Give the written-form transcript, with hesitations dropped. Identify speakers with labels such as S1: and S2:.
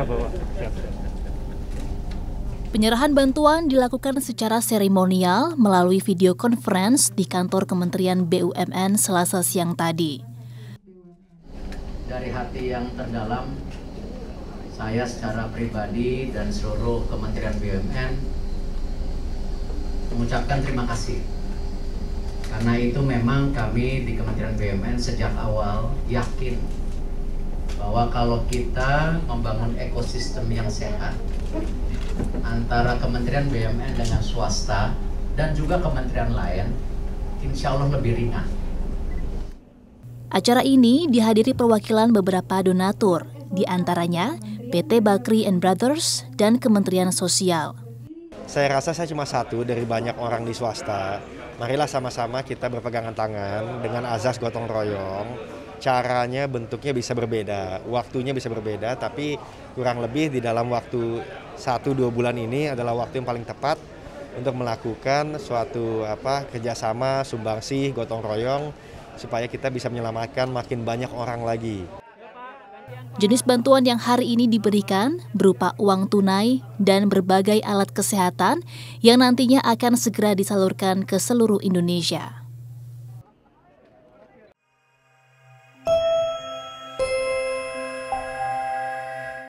S1: Bapak. Siap.
S2: Penyerahan bantuan dilakukan secara seremonial melalui video conference di kantor Kementerian BUMN Selasa siang tadi.
S3: Dari hati yang terdalam, saya secara pribadi dan seluruh Kementerian BUMN mengucapkan terima kasih. Karena itu memang kami di Kementerian BUMN sejak awal yakin bahwa kalau kita membangun ekosistem yang sehat antara Kementerian BUMN dengan swasta dan juga kementerian lain, insya Allah lebih ringan.
S2: Acara ini dihadiri perwakilan beberapa donatur, di antaranya PT Bakri & Brothers dan Kementerian Sosial.
S4: Saya rasa saya cuma satu dari banyak orang di swasta. Marilah sama-sama kita berpegangan tangan dengan azas gotong royong. Caranya, bentuknya bisa berbeda, waktunya bisa berbeda, tapi kurang lebih di dalam waktu 1-2 bulan ini adalah waktu yang paling tepat untuk melakukan suatu kerjasama, sumbangsih, gotong royong, supaya kita bisa menyelamatkan makin banyak orang lagi.
S2: Jenis bantuan yang hari ini diberikan berupa uang tunai dan berbagai alat kesehatan yang nantinya akan segera disalurkan ke seluruh Indonesia.